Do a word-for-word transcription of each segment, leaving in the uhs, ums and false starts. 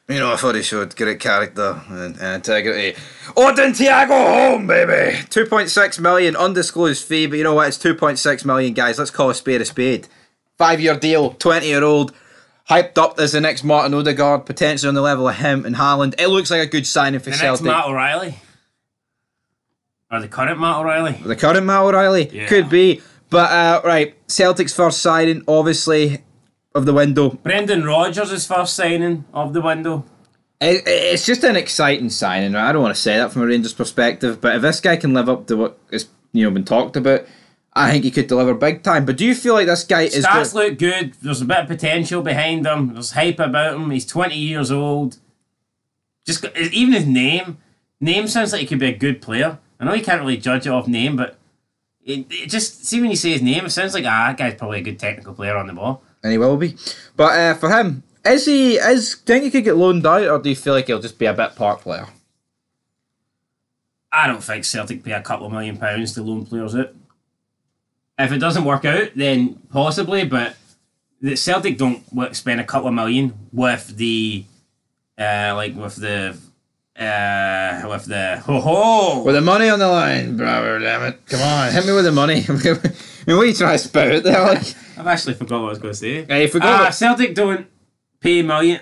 You know, I thought he showed great character and, and integrity. Odin, Thiago, Holm, baby! two point six million, undisclosed fee, but you know what? It's two point six million, guys. Let's call a spade a spade. Five-year deal, twenty-year-old, hyped up as the next Martin Odegaard, potentially on the level of him and Haaland. It looks like a good signing for the Celtic. The next Matt O'Reilly? Or the current Matt O'Reilly? The current Matt O'Reilly? Yeah. Could be. But, uh, right, Celtic's first signing, obviously, of the window. Brendan Rodgers' first signing of the window. It, it's just an exciting signing. Right? I don't want to say that from a Rangers perspective, but if this guy can live up to what has you know been talked about, I think he could deliver big time. But do you feel like this guy is... Stats look good. There's a bit of potential behind him. There's hype about him. He's twenty years old. Just even his name. Name sounds like he could be a good player. I know you can't really judge it off name, but it, it just... See when you say his name, it sounds like, ah, that guy's probably a good technical player on the ball. And he will be. But uh, for him, is he... Is, do you think he could get loaned out, or do you feel like he'll just be a bit park player? I don't think Celtic pay a couple of million pounds to loan players out. If it doesn't work out, then possibly, but the Celtic don't spend a couple of million with the, uh, like with the, uh, with the ho ho. With the money on the line, brother, damn it! Come on, hit me with the money. I mean, what are you trying to spout out there? Like, I've actually forgot what I was going to say. Yeah, you forgot. Uh, Celtic don't pay a million,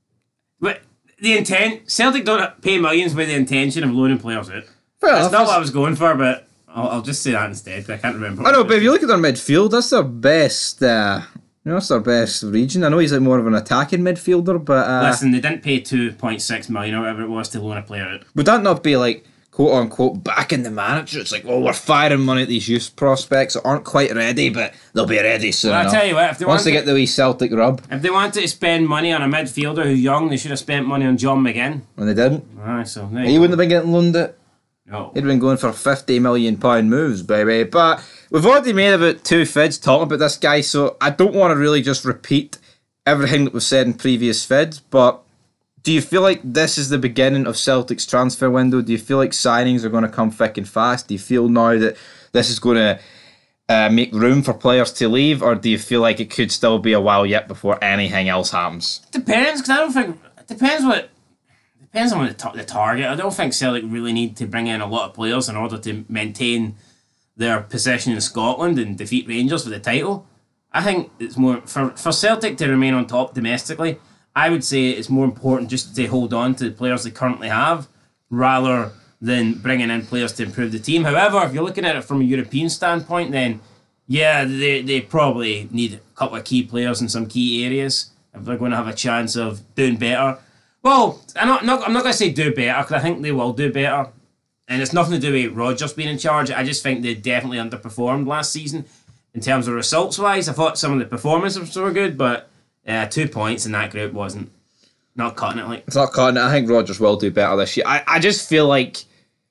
but the intent Celtic don't pay millions with the intention of loaning players out. Fair That's enough. not what I was going for, but. I'll, I'll just say that instead. I can't remember. I know, but if you look at their midfield, that's their best. Uh, you know, that's their best region. I know he's like more of an attacking midfielder, but uh, listen, they didn't pay two point six million or whatever it was to loan a player out. Would that not be like quote unquote backing the manager? It's like, well, we're firing money at these youth prospects that aren't quite ready, but they'll be ready soon. Well, I'll tell you what, if they once want they to, get the wee Celtic rub, if they wanted to spend money on a midfielder who's young, they should have spent money on John McGinn. When they didn't, Aye, so he wouldn't have been getting loaned it. No. He'd been going for fifty million pound moves, baby. But we've already made about two vids talking about this guy, so I don't want to really just repeat everything that was said in previous vids. But do you feel like this is the beginning of Celtic's transfer window? Do you feel like signings are going to come thick and fast? Do you feel now that this is going to uh, make room for players to leave, or do you feel like it could still be a while yet before anything else happens? Depends, because I don't think it depends what. Depends on the, t- the target. I don't think Celtic really need to bring in a lot of players in order to maintain their position in Scotland and defeat Rangers for the title. I think it's more for, for Celtic to remain on top domestically. I would say it's more important just to hold on to the players they currently have rather than bringing in players to improve the team. However, if you're looking at it from a European standpoint, then yeah, they, they probably need a couple of key players in some key areas if they're going to have a chance of doing better. Well, I'm not, not, I'm not going to say do better, because I think they will do better. And it's nothing to do with Rodgers being in charge. I just think they definitely underperformed last season in terms of results-wise. I thought some of the performances were good, but uh, two points in that group wasn't not cutting it. Like It's not cutting it. I think Rodgers will do better this year. I, I just feel like...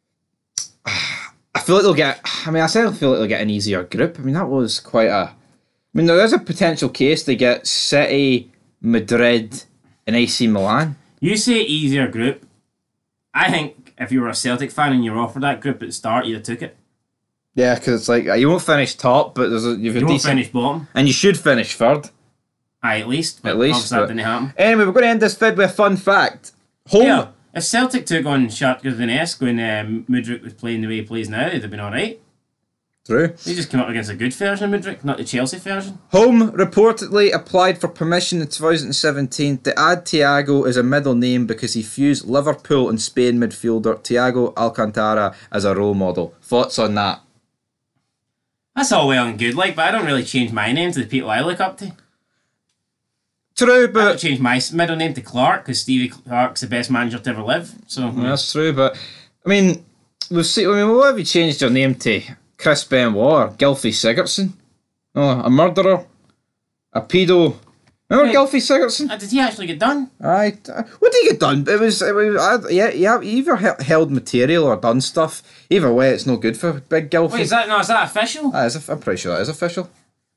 I feel like they'll get... I mean, I said I feel like they'll get an easier group. I mean, that was quite a... I mean, there is a potential case to get City, Madrid, and A C Milan. You say easier group. I think if you were a Celtic fan and you were offered that group at the start, you'd have took it. Yeah, because it's like you won't finish top, but there's a, you've a you won't decent, finish bottom. and you should finish third. Aye, at least. But at least, obviously that didn't happen. Anyway, we're going to end this vid with a fun fact. Holm, yeah, if Celtic took on Shakhtar Donetsk when um, Mudryk was playing the way he plays now, they'd have been all right. True. They just came up against a good version of Mudryk, not the Chelsea version. Holm reportedly applied for permission in two thousand seventeen to add Thiago as a middle name because he fused Liverpool and Spain midfielder Thiago Alcantara as a role model. Thoughts on that? That's all well and good, like, but I don't really change my name to the people I look up to. True, I but don't change my middle name to Clark because Stevie Clark's the best manager to ever live. So well, that's true. But I mean, we've seen. I mean, what have you changed your name to? Chris Benoit or Gylfi Sigurdsson? Oh, a murderer, a pedo. Remember Wait, Gylfi Sigurdsson? Uh, did he actually get done? Aye. What did he get done? It was, it was I, yeah, yeah. He either he- held material or done stuff. Either way, it's no good for big Gylfi. Wait, is that no? Is that official? That is, I'm pretty sure that is official.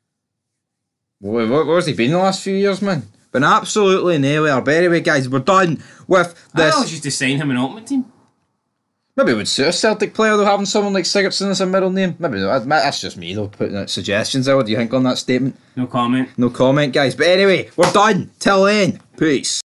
Where, where, where's he been the last few years, man? Been absolutely nowhere. But anyway, guys, we're done with this. I always used to sign him in Ultimate Team. Maybe it would suit a Celtic player though, having someone like Sigurdsson as a middle name. Maybe that's just me though, putting out suggestions there. What do you think on that statement? No comment. No comment, guys. But anyway, we're done. Till then, peace.